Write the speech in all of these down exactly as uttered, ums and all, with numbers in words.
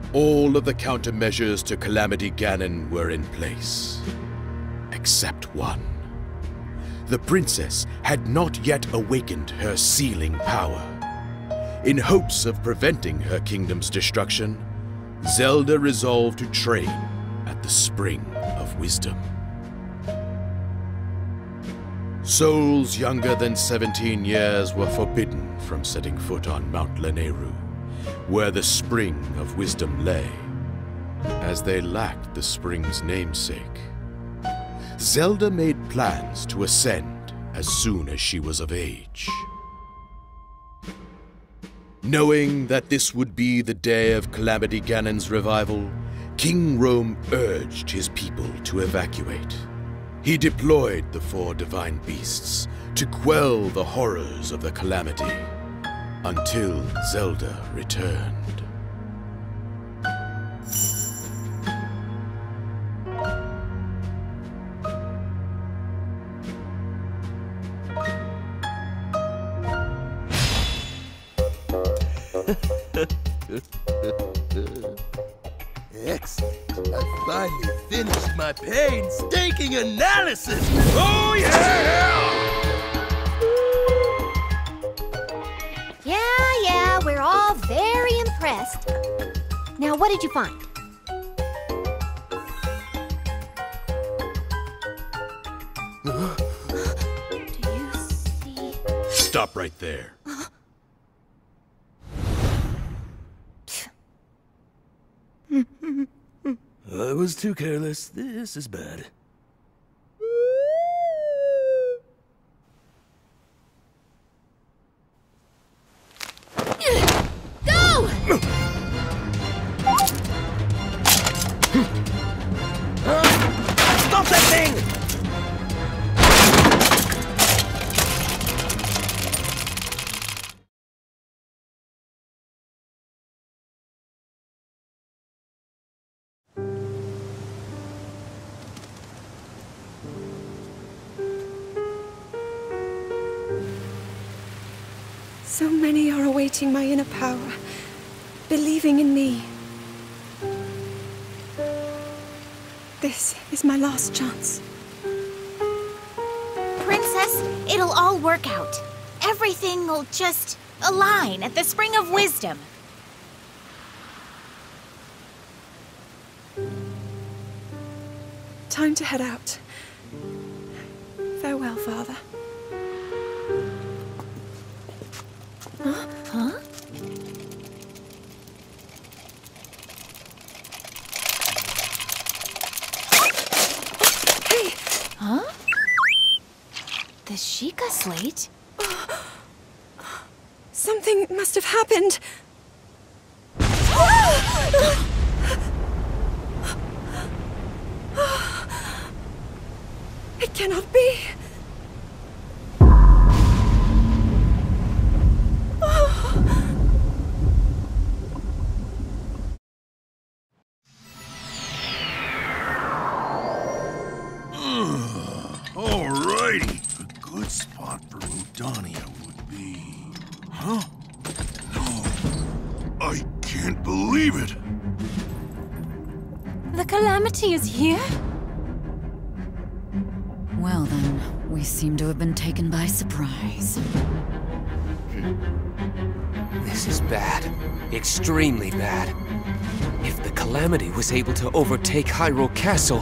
All of the countermeasures to Calamity Ganon were in place. Except one. The princess had not yet awakened her sealing power. In hopes of preventing her kingdom's destruction, Zelda resolved to train at the Spring of Wisdom. Souls younger than seventeen years were forbidden from setting foot on Mount Lanayru, where the Spring of Wisdom lay, as they lacked the spring's namesake. Zelda made plans to ascend as soon as she was of age. Knowing that this would be the day of Calamity Ganon's revival, King Rhoam urged his people to evacuate. He deployed the four divine beasts to quell the horrors of the calamity until Zelda returned. Excellent. I finally finished my painstaking analysis. Oh, yeah! Yeah, yeah, we're all very impressed. Now, what did you find? Do you see? Stop right there. I was too careless. This is bad. Go! Stop that thing! So many are awaiting my inner power, believing in me. This is my last chance. Princess, it'll all work out. Everything will just align at the Spring of Wisdom. Time to head out. Farewell, Father. Huh? Huh? Hey! Huh? The Sheikah slate? Something must have happened. It cannot be. Alrighty, a good spot for Udania would be... Huh? No, I can't believe it! The Calamity is here? Well then, we seem to have been taken by surprise. This is bad. Extremely bad. If the Calamity was able to overtake Hyrule Castle...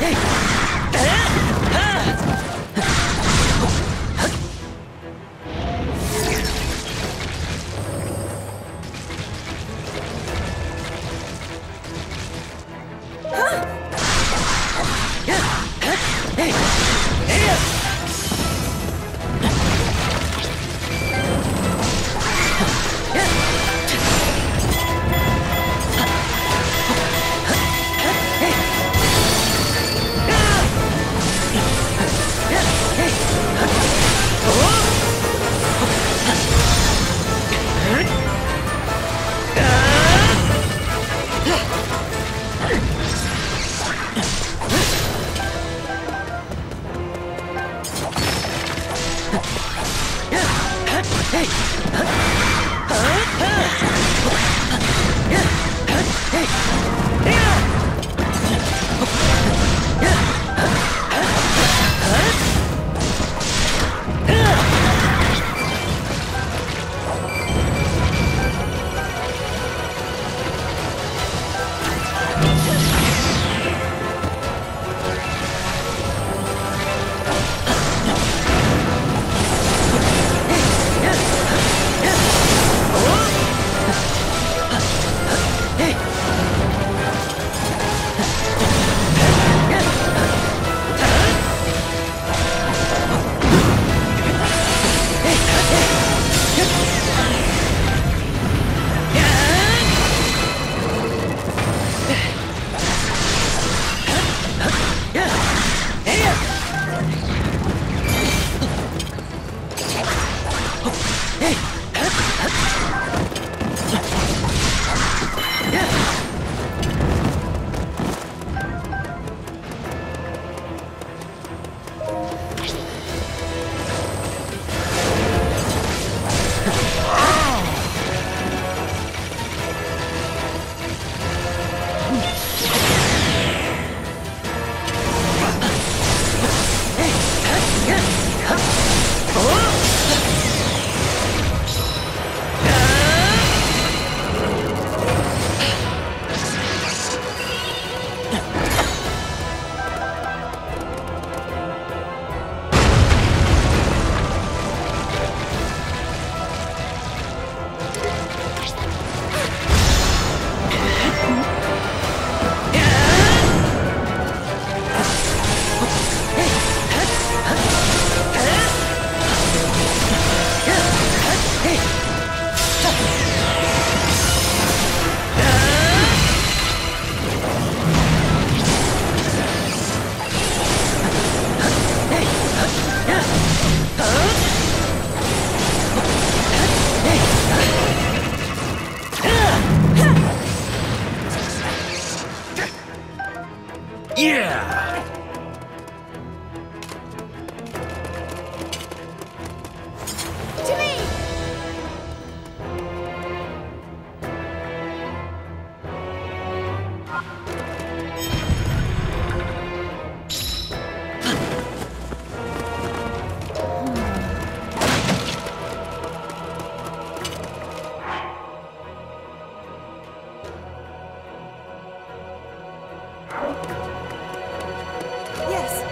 Yeah! To me! Yes.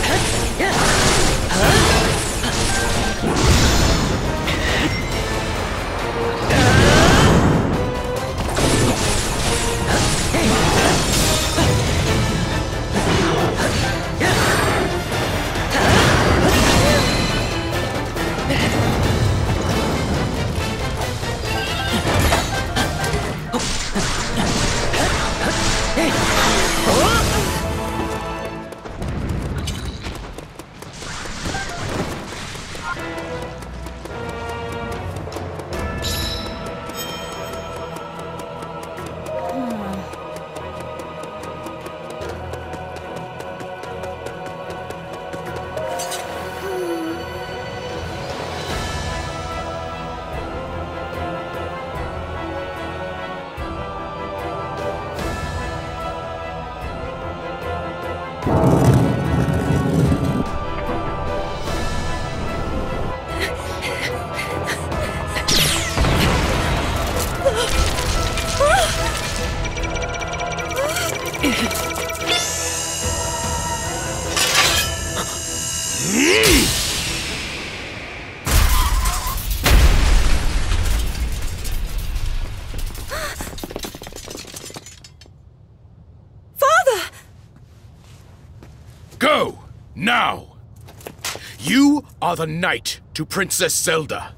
Go! Now! You are the knight to Princess Zelda.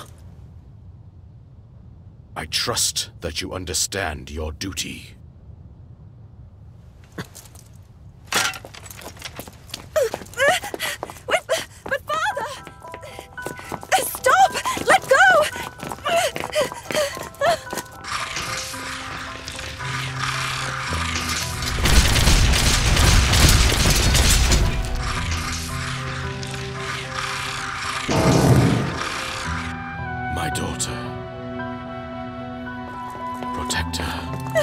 I trust that you understand your duty. But father! Stop! Let go! My daughter. Protect her.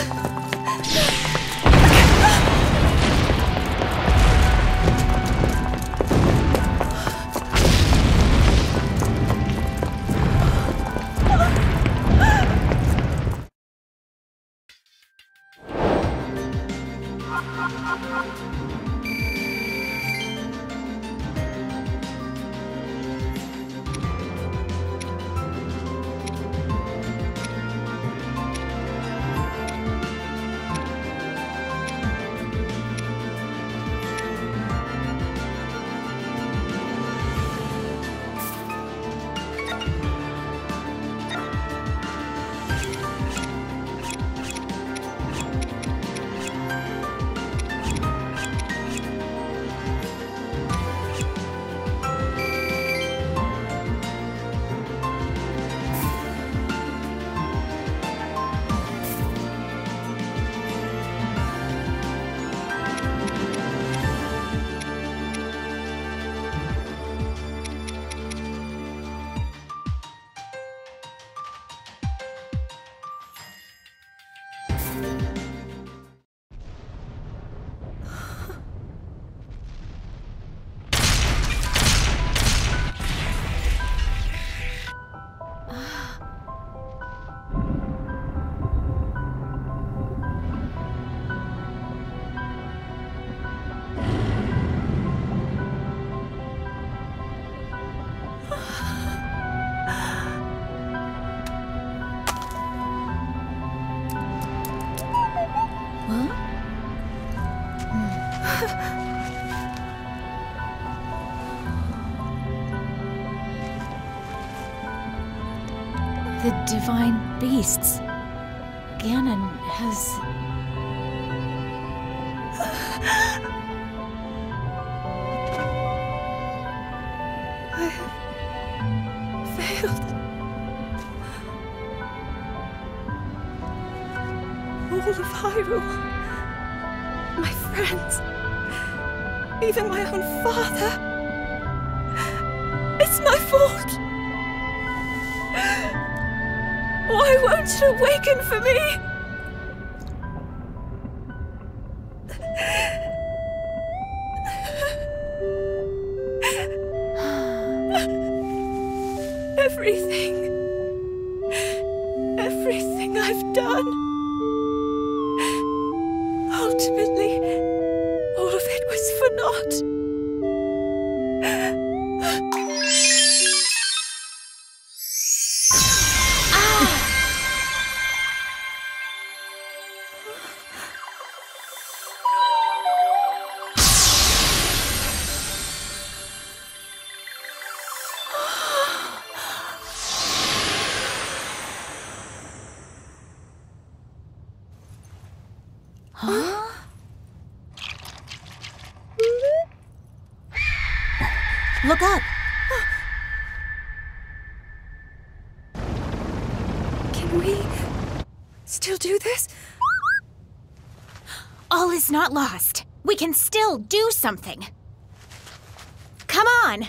The divine beasts. Ganon has... I have failed. All of Hyrule. My friends. Even my own father. It's my fault. Why won't it awaken for me? Everything, everything I've done, ultimately, all of it was for naught. Look up. Can we still do this? All is not lost. We can still do something. Come on!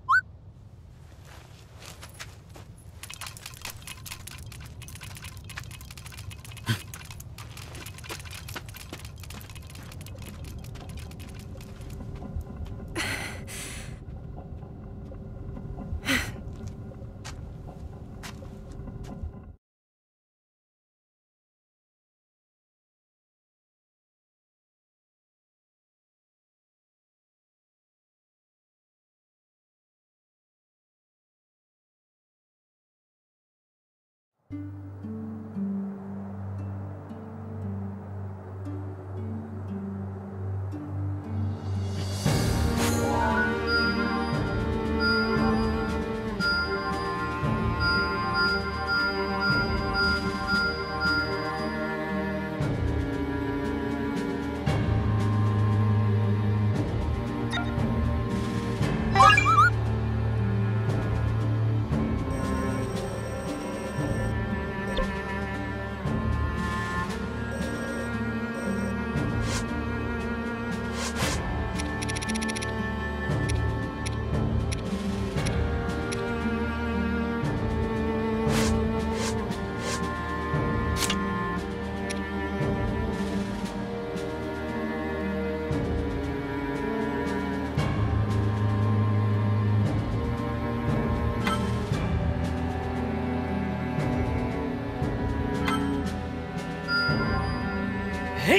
Hey!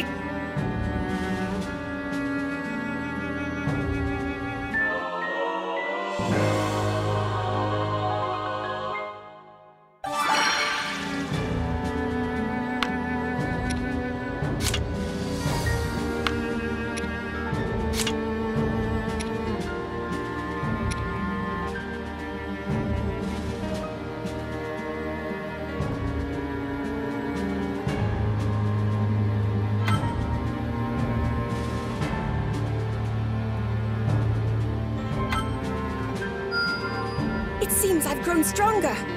It seems I've grown stronger.